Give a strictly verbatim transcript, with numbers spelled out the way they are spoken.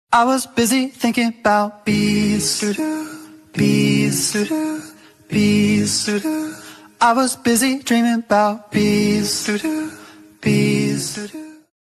I was busy thinking about bees, bees, bees. I was busy dreaming about bees, bees.